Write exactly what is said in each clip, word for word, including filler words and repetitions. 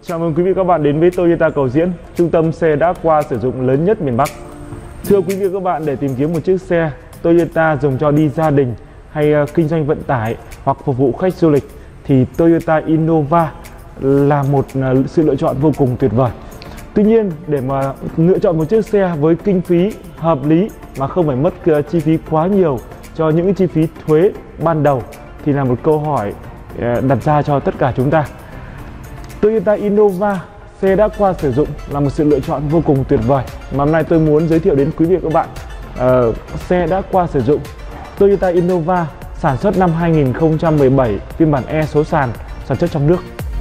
Chào mừng quý vị các bạn đến với Toyota Cầu Diễn, trung tâm xe đã qua sử dụng lớn nhất miền Bắc. Thưa quý vị các bạn, để tìm kiếm một chiếc xe Toyota dùng cho đi gia đình hay uh, kinh doanh vận tải hoặc phục vụ khách du lịch thì Toyota Innova là một uh, sự lựa chọn vô cùng tuyệt vời. Tuy nhiên, để mà lựa chọn một chiếc xe với kinh phí hợp lý mà không phải mất uh, chi phí quá nhiều cho những chi phí thuế ban đầu thì là một câu hỏi uh, đặt ra cho tất cả chúng ta. Toyota Innova, xe đã qua sử dụng, là một sự lựa chọn vô cùng tuyệt vời mà hôm nay tôi muốn giới thiệu đến quý vị và các bạn. Uh, xe đã qua sử dụng Toyota Innova sản xuất năm hai nghìn không trăm mười bảy, phiên bản E số sàn, sản xuất trong nước.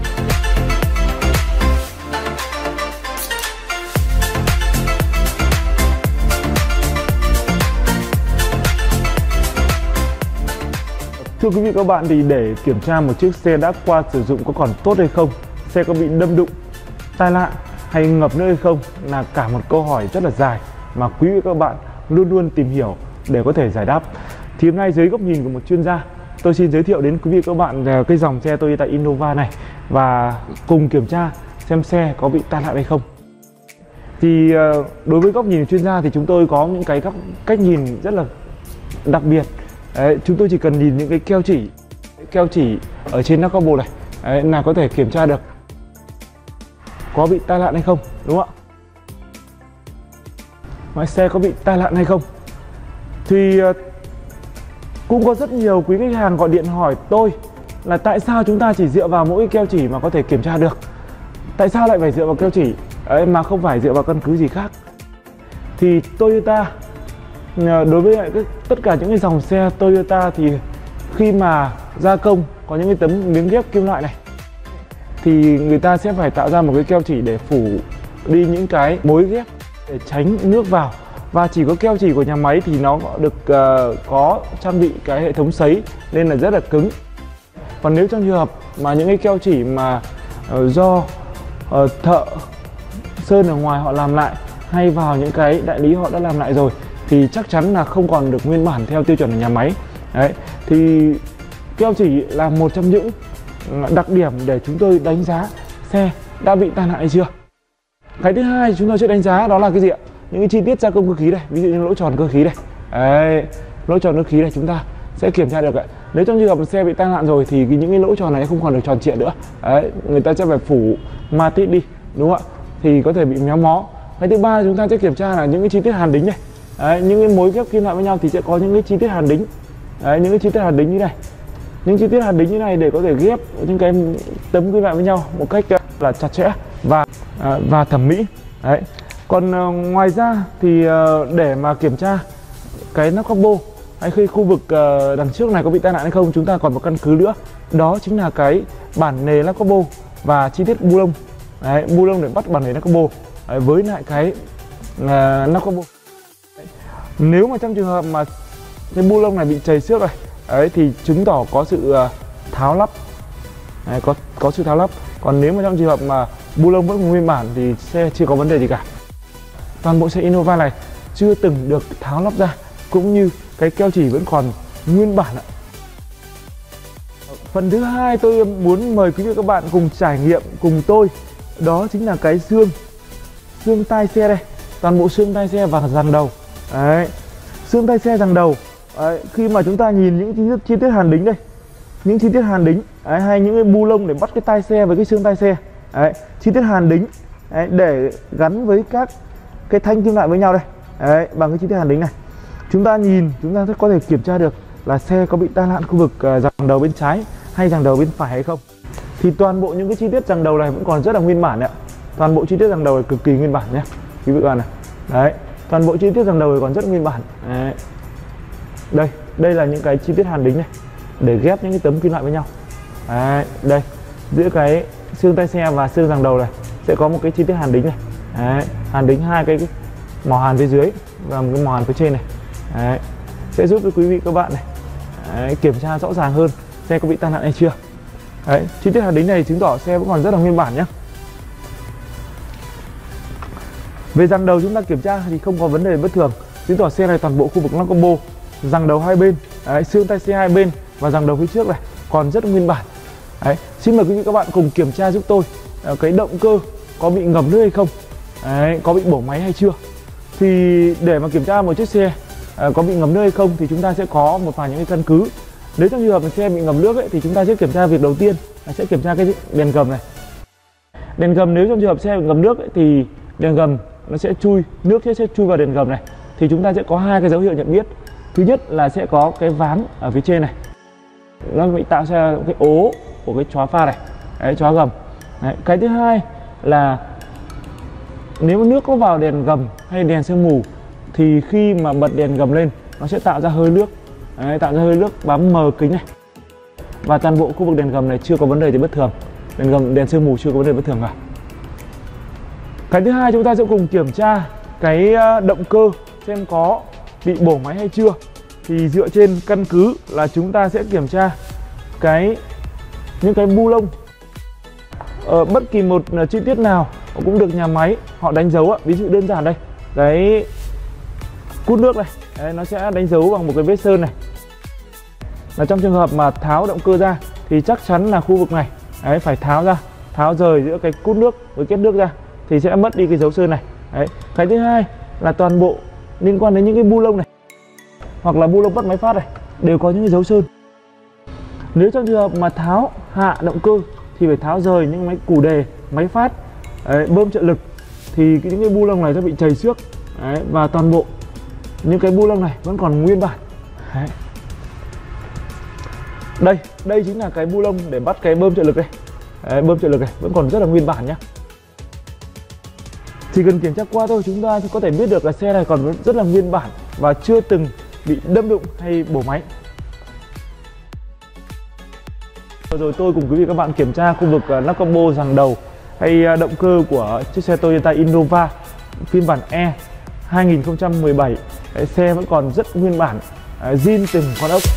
Thưa quý vị các bạn, thì để kiểm tra một chiếc xe đã qua sử dụng có còn tốt hay không, xe có bị đâm đụng, tai nạn hay ngập nước hay không là cả một câu hỏi rất là dài mà quý vị các bạn luôn luôn tìm hiểu để có thể giải đáp. Thì hôm nay dưới góc nhìn của một chuyên gia, tôi xin giới thiệu đến quý vị các bạn cái dòng xe Toyota Innova này và cùng kiểm tra xem xe có bị tai nạn hay không. Thì đối với góc nhìn chuyên gia thì chúng tôi có những cái các cách nhìn rất là đặc biệt. Đấy, chúng tôi chỉ cần nhìn những cái keo chỉ keo chỉ ở trên nắp capo này, đấy, là có thể kiểm tra được có bị tai nạn hay không, đúng không ạ? Máy xe có bị tai nạn hay không thì uh, cũng có rất nhiều quý khách hàng gọi điện hỏi tôi là tại sao chúng ta chỉ dựa vào mỗi keo chỉ mà có thể kiểm tra được, tại sao lại phải dựa vào keo chỉ ấy mà không phải dựa vào căn cứ gì khác. Thì Toyota, đối với lại tất cả những cái dòng xe Toyota thì khi mà gia công có những cái tấm miếng ghép kim loại này thì người ta sẽ phải tạo ra một cái keo chỉ để phủ đi những cái mối ghép để tránh nước vào, và chỉ có keo chỉ của nhà máy thì nó được uh, có trang bị cái hệ thống sấy nên là rất là cứng. Còn nếu trong trường hợp mà những cái keo chỉ mà uh, do uh, thợ sơn ở ngoài họ làm lại hay vào những cái đại lý họ đã làm lại rồi thì chắc chắn là không còn được nguyên bản theo tiêu chuẩn của nhà máy. Đấy, thì keo chỉ là một trong những đặc điểm để chúng tôi đánh giá xe đã bị tai nạn hay chưa. Cái thứ hai chúng tôi sẽ đánh giá đó là cái gì ạ? Những cái chi tiết gia công cơ khí này, ví dụ như lỗ tròn cơ khí này. Đấy, lỗ tròn cơ khí này chúng ta sẽ kiểm tra được ạ. Nếu trong trường hợp xe bị tai nạn rồi thì những cái lỗ tròn này không còn được tròn trịa nữa. Đấy, người ta sẽ phải phủ ma tít đi, đúng không ạ? Thì có thể bị méo mó. Cái thứ ba chúng ta sẽ kiểm tra là những cái chi tiết hàn đính này. Đấy, những cái mối ghép kim loại với nhau thì sẽ có những cái chi tiết hàn đính. Đấy, những cái chi tiết hàn đính như này, những chi tiết hàn đính như này để có thể ghép những cái tấm kim loại với nhau một cách là chặt chẽ và à, và thẩm mỹ. Đấy. Còn à, ngoài ra thì à, để mà kiểm tra cái nắp capo hay khi khu vực à, đằng trước này có bị tai nạn hay không, chúng ta còn một căn cứ nữa, đó chính là cái bản nề nắp capo và chi tiết bu lông. Đấy, bu lông để bắt bản nề nắp capo với lại cái à, nắp capo. Nếu mà trong trường hợp mà cái bu lông này bị chảy xước này, đấy, thì chứng tỏ có sự uh, tháo lắp, đấy, có có sự tháo lắp. Còn nếu mà trong trường hợp mà bu lông vẫn nguyên bản thì xe chưa có vấn đề gì cả. Toàn bộ xe Innova này chưa từng được tháo lắp ra, cũng như cái keo chỉ vẫn còn nguyên bản ạ. Phần thứ hai tôi muốn mời quý vị các bạn cùng trải nghiệm cùng tôi, đó chính là cái xương xương tai xe đây, toàn bộ xương tai xe và giằng đầu. Đấy, xương tay xe giằng đầu. Đấy, khi mà chúng ta nhìn những chi tiết, chi tiết hàn đính đây, những chi tiết hàn đính, đấy, hay những cái bu lông để bắt cái tai xe với cái xương tai xe, đấy, chi tiết hàn đính, đấy, để gắn với các cái thanh kim loại với nhau đây, đấy, bằng cái chi tiết hàn đính này, chúng ta nhìn chúng ta có thể kiểm tra được là xe có bị tai nạn khu vực uh, giằng đầu bên trái hay giằng đầu bên phải hay không. Thì toàn bộ những cái chi tiết giằng đầu này vẫn còn rất là nguyên bản đấy ạ. Toàn bộ chi tiết giằng đầu này cực kỳ nguyên bản nhé, quý vị các bạn này. Đấy, toàn bộ chi tiết giằng đầu còn rất nguyên bản. Đấy. Đây, đây là những cái chi tiết hàn đính này để ghép những cái tấm kim loại với nhau. Đấy, đây, giữa cái xương tay xe và xương giằng đầu này sẽ có một cái chi tiết hàn đính này. Đấy, hàn đính hai cái, cái màu hàn phía dưới và một cái màu hàn phía trên này. Đấy, sẽ giúp cho quý vị các bạn này, đấy, kiểm tra rõ ràng hơn xe có bị tai nạn hay chưa. Đấy, chi tiết hàn đính này chứng tỏ xe vẫn còn rất là nguyên bản nhé. Về giằng đầu chúng ta kiểm tra thì không có vấn đề bất thường, chứng tỏ xe này toàn bộ khu vực nắp capo, giằng đầu hai bên, đấy, xương tay xe hai bên và giằng đầu phía trước này còn rất nguyên bản. Đấy, xin mời quý vị các bạn cùng kiểm tra giúp tôi cái động cơ có bị ngập nước hay không, đấy, có bị bổ máy hay chưa. Thì để mà kiểm tra một chiếc xe à, có bị ngập nước hay không thì chúng ta sẽ có một vài những cái căn cứ. Nếu trong trường hợp mà xe bị ngập nước ấy, thì chúng ta sẽ kiểm tra việc đầu tiên là sẽ kiểm tra cái đèn gầm này. Đèn gầm nếu trong trường hợp xe bị ngập nước ấy, thì đèn gầm nó sẽ chui, nước sẽ chui vào đèn gầm này. Thì chúng ta sẽ có hai cái dấu hiệu nhận biết. Thứ nhất là sẽ có cái ván ở phía trên này, nó bị tạo ra cái ố của cái chóa pha này, đấy, chóa gầm. Đấy. Cái thứ hai là nếu nước có vào đèn gầm hay đèn sương mù thì khi mà bật đèn gầm lên nó sẽ tạo ra hơi nước, đấy, tạo ra hơi nước bám mờ kính này. Và toàn bộ khu vực đèn gầm này chưa có vấn đề gì bất thường, đèn gầm, đèn sương mù chưa có vấn đề bất thường cả. Cái thứ hai chúng ta sẽ cùng kiểm tra cái động cơ xem có bị bổ máy hay chưa. Thì dựa trên căn cứ là chúng ta sẽ kiểm tra cái những cái bu lông ở bất kỳ một chi tiết nào cũng được nhà máy họ đánh dấu. Ví dụ đơn giản đây, cái cút nước này, đấy, nó sẽ đánh dấu bằng một cái vết sơn này. Là trong trường hợp mà tháo động cơ ra thì chắc chắn là khu vực này, đấy, phải tháo ra, tháo rời giữa cái cút nước với kết nước ra thì sẽ mất đi cái dấu sơn này. Đấy. Cái thứ hai là toàn bộ liên quan đến những cái bu lông này hoặc là bu lông bắt máy phát này đều có những cái dấu sơn. Nếu trong trường hợp mà tháo hạ động cơ thì phải tháo rời những máy củ đề, máy phát, đấy, bơm trợ lực thì những cái bu lông này sẽ bị chảy xước. Đấy, và toàn bộ những cái bu lông này vẫn còn nguyên bản. Đấy. Đây, đây chính là cái bu lông để bắt cái bơm trợ lực đây. Đấy, bơm trợ lực này vẫn còn rất là nguyên bản nhá. Chỉ cần kiểm tra qua thôi chúng ta có thể biết được là xe này còn rất là nguyên bản và chưa từng bị đâm đụng hay bổ máy. Rồi tôi cùng quý vị các bạn kiểm tra khu vực nắp capo, giằng đầu hay động cơ của chiếc xe Toyota Innova phiên bản E hai nghìn không trăm mười bảy. Cái xe vẫn còn rất nguyên bản, zin từng con ốc.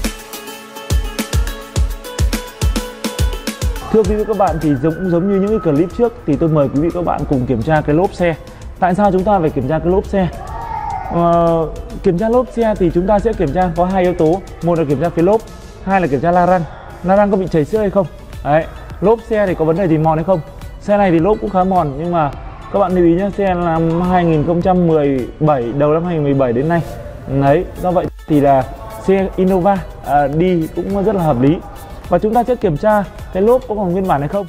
Thưa quý vị các bạn, thì giống giống như những cái clip trước thì tôi mời quý vị các bạn cùng kiểm tra cái lốp xe. Tại sao chúng ta phải kiểm tra cái lốp xe? Ờ, kiểm tra lốp xe thì chúng ta sẽ kiểm tra có hai yếu tố. Một là kiểm tra phía lốp, hai là kiểm tra la răng. La răng có bị chảy xước hay không? Đấy. Lốp xe thì có vấn đề gì mòn hay không? Xe này thì lốp cũng khá mòn, nhưng mà các bạn lưu ý nhé, xe năm hai nghìn không trăm mười bảy, đầu năm hai nghìn không trăm mười bảy đến nay. Đấy, do vậy thì là xe Innova à, đi cũng rất là hợp lý. Và chúng ta sẽ kiểm tra cái lốp có còn nguyên bản hay không.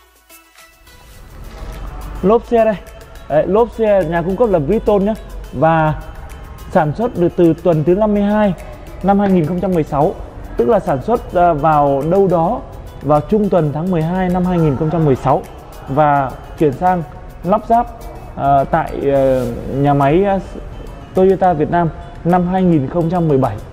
Lốp xe đây. Đấy, lốp xe nhà cung cấp là Bridgestone nhé. Và sản xuất được từ tuần thứ năm mươi hai năm hai nghìn không trăm mười sáu. Tức là sản xuất vào đâu đó vào trung tuần tháng mười hai năm hai nghìn không trăm mười sáu. Và chuyển sang lắp ráp uh, tại uh, nhà máy uh, Toyota Việt Nam năm hai nghìn không trăm mười bảy.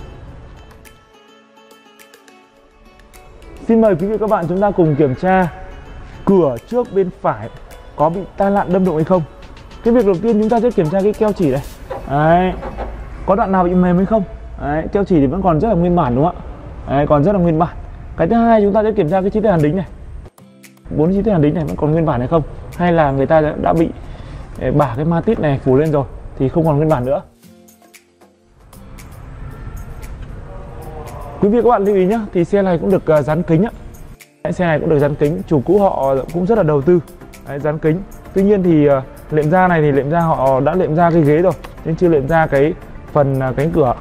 Xin mời quý vị các bạn chúng ta cùng kiểm tra cửa trước bên phải có bị tai nạn đâm đụng hay không. Cái việc đầu tiên chúng ta sẽ kiểm tra cái keo chỉ này. Đấy. Có đoạn nào bị mềm hay không? Đấy. Keo chỉ thì vẫn còn rất là nguyên bản đúng không ạ? Đấy, còn rất là nguyên bản. Cái thứ hai chúng ta sẽ kiểm tra cái chi tiết hàn đính này. Bốn chi tiết hàn đính này vẫn còn nguyên bản hay không? Hay là người ta đã, đã bị bả cái ma tít này phủ lên rồi thì không còn nguyên bản nữa. Quý vị các bạn lưu ý nhé, thì xe này cũng được uh, dán kính á. Xe này cũng được dán kính, chủ cũ họ cũng rất là đầu tư. Đấy, dán kính. Tuy nhiên thì uh, lệm da này thì lệm da họ đã lệm da cái ghế rồi, nhưng chưa lệm da cái phần uh, cánh cửa.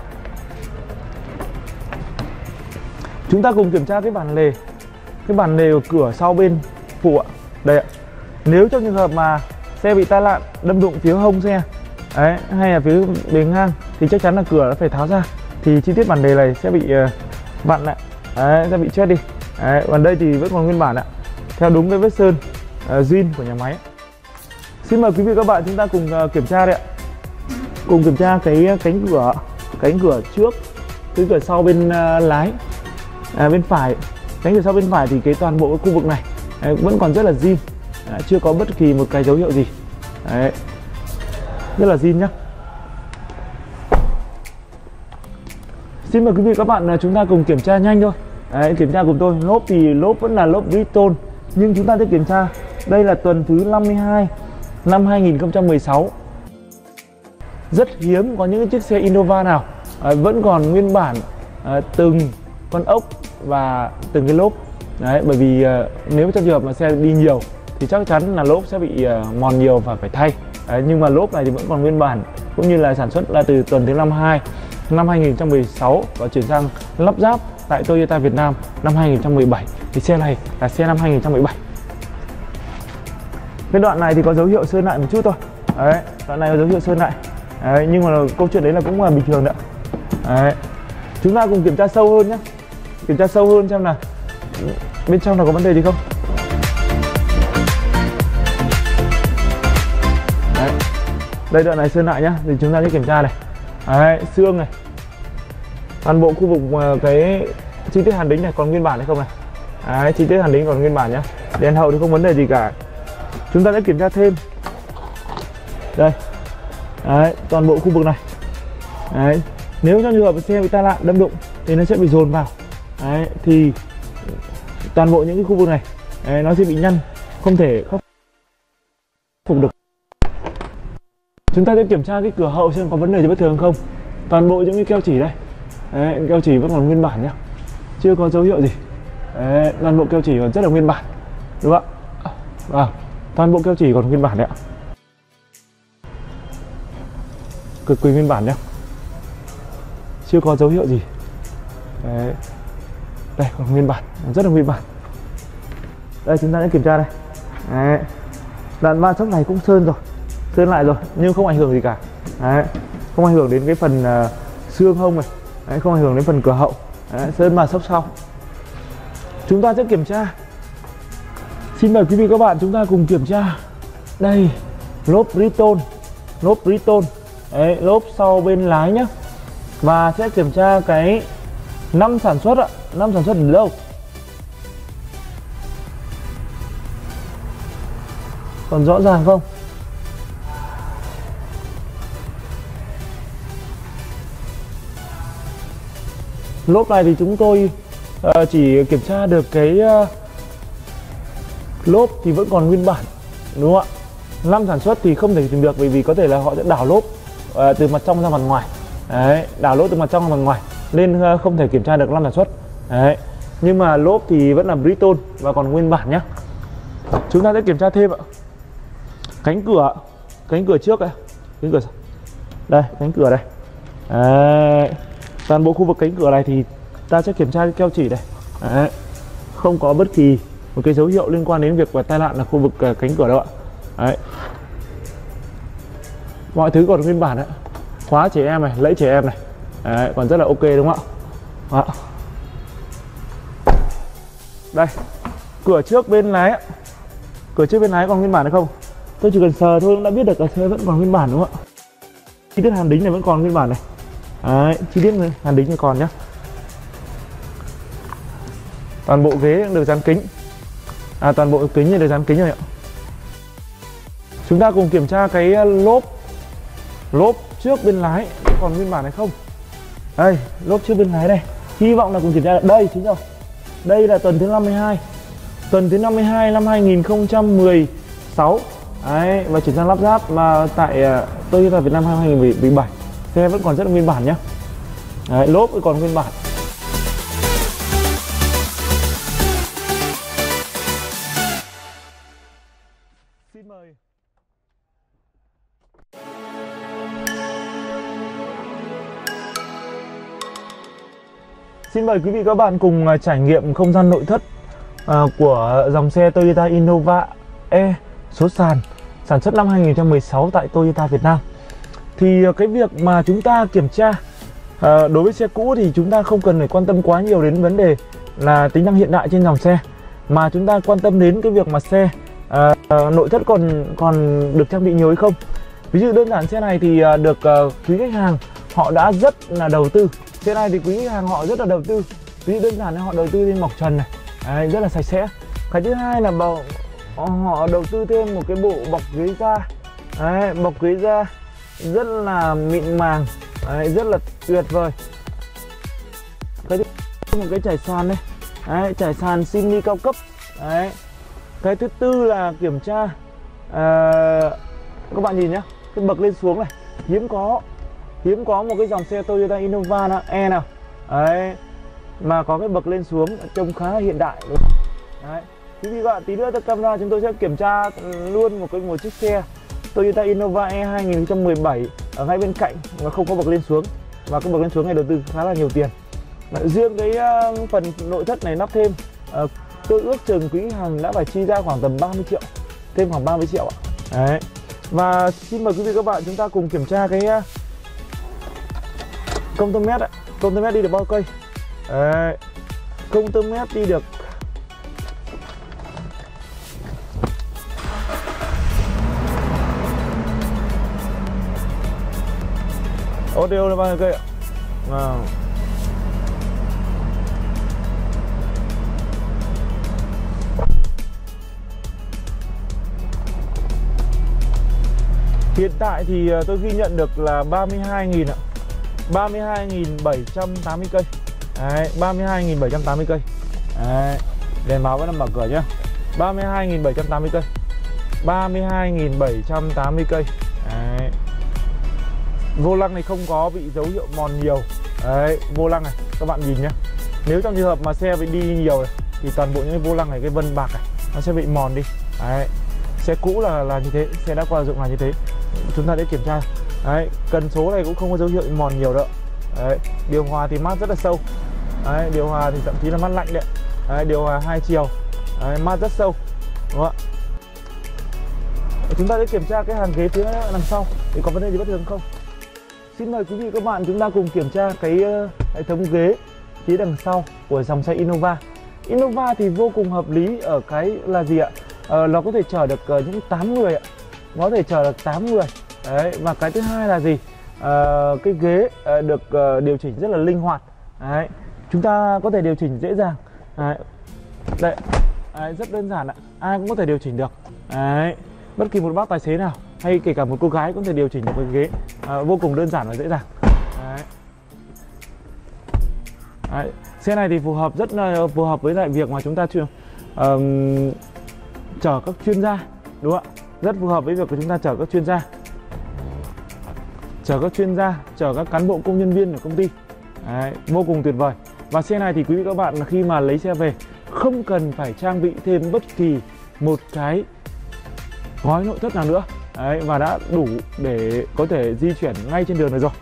Chúng ta cùng kiểm tra cái bản lề, cái bản lề của cửa sau bên phụ ạ. Đây ạ. Nếu trong trường hợp mà xe bị tai nạn đâm đụng phía hông xe, đấy, hay là phía bề ngang thì chắc chắn là cửa nó phải tháo ra. Thì chi tiết bản lề này sẽ bị uh, vặn lại, đấy, sẽ bị chết đi. Đấy, còn đây thì vẫn còn nguyên bản ạ, theo đúng cái vết sơn uh, zin của nhà máy. Xin mời quý vị các bạn chúng ta cùng uh, kiểm tra đây ạ. Cùng kiểm tra cái cánh cửa, cánh cửa trước, cánh cửa sau bên uh, lái, à, bên phải. Cánh cửa sau bên phải thì cái toàn bộ cái khu vực này đấy, vẫn còn rất là zin, đấy, chưa có bất kỳ một cái dấu hiệu gì. Đấy, rất là zin nhá. Xin mời quý vị các bạn chúng ta cùng kiểm tra nhanh thôi. Đấy, kiểm tra cùng tôi. Lốp thì lốp vẫn là lốp Bridgestone, nhưng chúng ta sẽ kiểm tra. Đây là tuần thứ năm mươi hai năm hai nghìn không trăm mười sáu. Rất hiếm có những chiếc xe Innova nào à, vẫn còn nguyên bản à, từng con ốc và từng cái lốp. Đấy, bởi vì à, nếu trong trường hợp mà xe đi nhiều thì chắc chắn là lốp sẽ bị uh, mòn nhiều và phải thay. Đấy, nhưng mà lốp này thì vẫn còn nguyên bản, cũng như là sản xuất là từ tuần thứ năm hai năm hai nghìn không trăm mười sáu và chuyển sang lắp ráp tại Toyota Việt Nam năm hai nghìn không trăm mười bảy. Thì xe này là xe năm hai nghìn không trăm mười bảy. Cái đoạn này thì có dấu hiệu sơn lại một chút thôi. Đấy, đoạn này có dấu hiệu sơn lại. Đấy, nhưng mà câu chuyện đấy là cũng là bình thường đấy. Đấy. Chúng ta cùng kiểm tra sâu hơn nhé. Kiểm tra sâu hơn xem là bên trong là có vấn đề gì không. Đấy. Đây đoạn này sơn lại nhá, thì chúng ta sẽ kiểm tra này. Đấy, xương này. Toàn bộ khu vực cái chi tiết hàn đính này còn nguyên bản hay không này. Đấy, chi tiết hàn đính còn nguyên bản nhá. Đèn hậu thì không vấn đề gì cả. Chúng ta sẽ kiểm tra thêm. Đây. Đấy, toàn bộ khu vực này. Đấy, nếu trong trường hợp xe bị tai nạn đâm đụng thì nó sẽ bị dồn vào. Đấy, thì toàn bộ những cái khu vực này đấy, nó sẽ bị nhăn, không thể khắc phục được. Chúng ta sẽ kiểm tra cái cửa hậu xem có vấn đề gì bất thường không. Toàn bộ những cái keo chỉ đây, đấy, keo chỉ vẫn còn nguyên bản nhá, chưa có dấu hiệu gì. Đấy, toàn bộ keo chỉ còn rất là nguyên bản, đúng không ạ? Vâng, toàn bộ keo chỉ còn nguyên bản đấy ạ, cực kỳ nguyên bản nhá, chưa có dấu hiệu gì. Đấy. Đây còn nguyên bản, rất là nguyên bản. Đây chúng ta sẽ kiểm tra đây. Đấy. Đoạn va chóc này cũng sơn rồi, sơn lại rồi nhưng không ảnh hưởng gì cả. Đấy. Không ảnh hưởng đến cái phần uh, xương hông này. Đấy, không ảnh hưởng đến phần cửa hậu. Đấy, sơn mà sốc sau. Chúng ta sẽ kiểm tra. Xin mời quý vị các bạn chúng ta cùng kiểm tra. Đây, lốp Briton, lốp Briton. Đấy, lốp sau bên lái nhá. Và sẽ kiểm tra cái năm sản xuất ạ, năm sản xuất từ đâu? Còn rõ ràng không? Lốp này thì chúng tôi uh, chỉ kiểm tra được cái uh, lốp thì vẫn còn nguyên bản, đúng không ạ? Năm sản xuất thì không thể tìm được, bởi vì có thể là họ sẽ đảo lốp uh, từ mặt trong ra mặt ngoài. Đấy, đảo lốp từ mặt trong ra mặt ngoài nên uh, không thể kiểm tra được năm sản xuất. Đấy, nhưng mà lốp thì vẫn là Briton và còn nguyên bản nhé. Chúng ta sẽ kiểm tra thêm ạ. Cánh cửa, cánh cửa trước đây, cánh cửa đây, cánh cửa đây. Đấy, toàn bộ khu vực cánh cửa này thì ta sẽ kiểm tra cái keo chỉ đây. Đấy, không có bất kỳ một cái dấu hiệu liên quan đến việc và tai nạn là khu vực uh, cánh cửa đâu ạ. Đấy, mọi thứ còn nguyên bản đấy. Khóa trẻ em này, lẫy trẻ em này. Đấy, còn rất là ok đúng không ạ? Đó. Đây, cửa trước bên lái ạ. Cửa trước bên lái còn nguyên bản hay không? Tôi chỉ cần sờ thôi cũng đã biết được là xe vẫn còn nguyên bản đúng không ạ? Chi tiết hàn đính này vẫn còn nguyên bản này. Đấy, chi tiết hàn đính này còn nhá. Toàn bộ ghế cũng được dán kính. À, toàn bộ kính này được dán kính rồi ạ. Chúng ta cùng kiểm tra cái lốp. Lốp trước bên lái còn nguyên bản hay không? Đây, lốp trước bên lái đây. Hy vọng là cùng kiểm tra được. Đây chính rồi. Đây là tuần thứ năm mươi hai. Tuần thứ năm mươi hai năm hai nghìn không trăm mười sáu. Đấy, và chuyển sang lắp ráp mà tại uh, Toyota Việt Nam hai nghìn không trăm mười bảy. Xe vẫn còn rất là nguyên bản nhá. Đấy, lốp vẫn còn nguyên bản. Xin mời. Xin mời quý vị các bạn cùng trải nghiệm không gian nội thất uh, của dòng xe Toyota Innova E số sàn sản xuất năm hai nghìn không trăm mười sáu tại Toyota Việt Nam. Thì uh, cái việc mà chúng ta kiểm tra uh, đối với xe cũ thì chúng ta không cần phải quan tâm quá nhiều đến vấn đề là tính năng hiện đại trên dòng xe, mà chúng ta quan tâm đến cái việc mà xe uh, uh, nội thất còn còn được trang bị nhiều hay không. Ví dụ đơn giản xe này thì uh, được uh, quý khách hàng họ đã rất là đầu tư. Xe này thì quý khách hàng họ rất là đầu tư. Ví dụ đơn giản là họ đầu tư lên mọc trần này. Đấy, rất là sạch sẽ. Cái thứ hai là bảo, họ đầu tư thêm một cái bộ bọc ghế da. Đấy, bọc ghế da rất là mịn màng. Đấy, rất là tuyệt vời. Cái thứ một cái trải sàn đây. Đấy, trải sàn Simi cao cấp. Đấy. Cái thứ tư là kiểm tra à, các bạn nhìn nhá, cái bậc lên xuống này hiếm có. Hiếm có một cái dòng xe Toyota Innova nào, E nào đấy, mà có cái bậc lên xuống trông khá là hiện đại đúng không? Đấy. quý vị các bạn, tí nữa theo camera chúng tôi sẽ kiểm tra luôn một cái một chiếc xe Toyota Innova E hai nghìn không trăm mười bảy ở ngay bên cạnh và không có bậc lên xuống, và cái bậc lên xuống này đầu tư khá là nhiều tiền. Riêng cái uh, phần nội thất này lắp thêm, uh, tôi ước chừng quý khách hàng đã phải chi ra khoảng tầm ba mươi triệu, thêm khoảng ba mươi triệu ạ. Đấy. Và xin mời quý vị các bạn chúng ta cùng kiểm tra cái uh, công tơ mét ạ. Công tơ mét đi được bao cây? Đấy. Công tơ mét đi được audio là bao nhiêu cây ạ? Vâng. Hiện tại thì tôi ghi nhận được là ba mươi hai nghìn ạ. ba mươi hai nghìn bảy trăm tám mươi cây. Đấy, ba mươi hai nghìn bảy trăm tám mươi cây. Đấy, đèn báo vẫn đang mở cửa nhá. ba mươi hai nghìn bảy trăm tám mươi cây. ba mươi hai nghìn bảy trăm tám mươi cây. Đấy. Vô lăng này không có bị dấu hiệu mòn nhiều. Đấy, vô lăng này, các bạn nhìn nhé. Nếu trong trường hợp mà xe bị đi nhiều này, thì toàn bộ những cái vô lăng này, cái vân bạc này nó sẽ bị mòn đi. Đấy. Xe cũ là là như thế, xe đã qua dụng là như thế. Chúng ta để kiểm tra. Đấy, cần số này cũng không có dấu hiệu mòn nhiều đâu. Đấy, điều hòa thì mát rất là sâu. Đấy, điều hòa thì thậm chí là mát lạnh đấy. Đấy, điều hòa hai chiều. Đấy, mát rất sâu. Đúng không ạ? Chúng ta sẽ kiểm tra cái hàng ghế phía đằng sau thì có vấn đề gì bất thường không. Xin mời quý vị các bạn chúng ta cùng kiểm tra cái uh, hệ thống ghế phía đằng sau của dòng xe Innova. Innova thì vô cùng hợp lý ở cái là gì ạ? Uh, nó có thể chở được uh, những tám người ạ. Nó có thể chở được tám người. Đấy, và cái thứ hai là gì? Uh, cái ghế uh, được uh, điều chỉnh rất là linh hoạt. Đấy, chúng ta có thể điều chỉnh dễ dàng. Đấy, đây, đấy, rất đơn giản ạ. Ai cũng có thể điều chỉnh được. Đấy, bất kỳ một bác tài xế nào hay kể cả một cô gái cũng có thể điều chỉnh được cái ghế, à, vô cùng đơn giản và dễ dàng. Đấy. Đấy. Xe này thì phù hợp rất là phù hợp với lại việc mà chúng ta chưa uh, chở các chuyên gia, đúng không ạ? Rất phù hợp với việc của chúng ta chở các chuyên gia, chở các chuyên gia, chở các cán bộ công nhân viên ở công ty. Đấy, vô cùng tuyệt vời. Và xe này thì quý vị các bạn khi mà lấy xe về không cần phải trang bị thêm bất kỳ một cái gói nội thất nào nữa. Đấy, và đã đủ để có thể di chuyển ngay trên đường này rồi.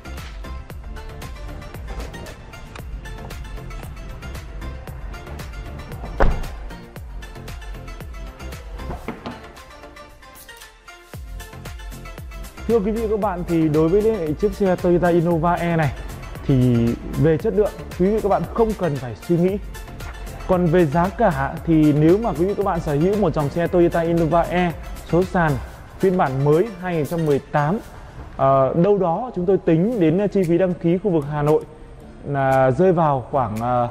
Thưa quý vị các bạn, thì đối với chiếc xe Toyota Innova E này thì về chất lượng quý vị các bạn không cần phải suy nghĩ. Còn về giá cả thì nếu mà quý vị các bạn sở hữu một dòng xe Toyota Innova E số sàn phiên bản mới hai nghìn không trăm mười tám, à, đâu đó chúng tôi tính đến chi phí đăng ký khu vực Hà Nội là rơi vào khoảng à,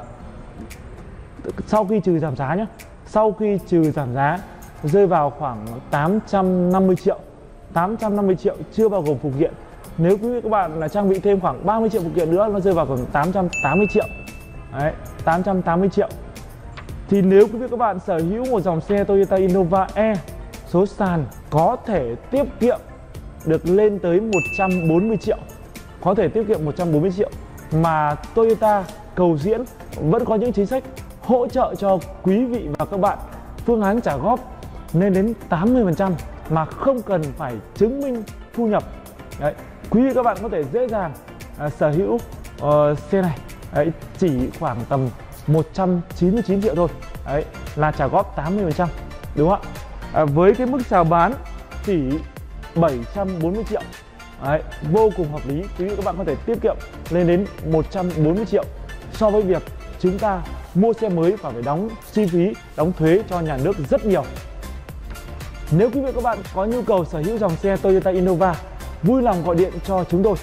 sau khi trừ giảm giá nhé, sau khi trừ giảm giá rơi vào khoảng tám trăm năm mươi triệu, tám trăm năm mươi triệu chưa bao gồm phụ kiện. Nếu quý vị các bạn là trang bị thêm khoảng ba mươi triệu phụ kiện nữa, nó rơi vào khoảng tám trăm tám mươi triệu. Đấy, tám trăm tám mươi triệu. Thì nếu quý vị các bạn sở hữu một dòng xe Toyota Innova E số sàn có thể tiết kiệm được lên tới một trăm bốn mươi triệu, có thể tiết kiệm một trăm bốn mươi triệu, mà Toyota Cầu Diễn vẫn có những chính sách hỗ trợ cho quý vị và các bạn phương án trả góp lên đến tám mươi phần trăm mà không cần phải chứng minh thu nhập. Đấy, quý vị các bạn có thể dễ dàng à, sở hữu uh, xe này. Đấy, chỉ khoảng tầm một trăm chín mươi chín triệu thôi. Đấy, là trả góp tám mươi phần trăm, đúng không ạ? À, với cái mức chào bán chỉ bảy trăm bốn mươi triệu. Đấy, vô cùng hợp lý. Quý vị các bạn có thể tiết kiệm lên đến một trăm bốn mươi triệu so với việc chúng ta mua xe mới và phải đóng chi phí, đóng thuế cho nhà nước rất nhiều. Nếu quý vị các bạn có nhu cầu sở hữu dòng xe Toyota Innova, vui lòng gọi điện cho chúng tôi.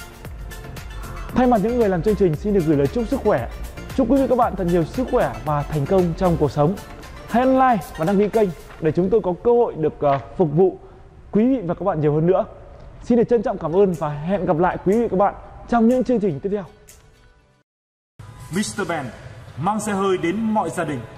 Thay mặt những người làm chương trình xin được gửi lời chúc sức khỏe. Chúc quý vị các bạn thật nhiều sức khỏe và thành công trong cuộc sống. Hãy ấn like và đăng ký kênh để chúng tôi có cơ hội được uh, phục vụ quý vị và các bạn nhiều hơn nữa. Xin được trân trọng cảm ơn và hẹn gặp lại quý vị và các bạn trong những chương trình tiếp theo. mít tơ Benz mang xe hơi đến mọi gia đình.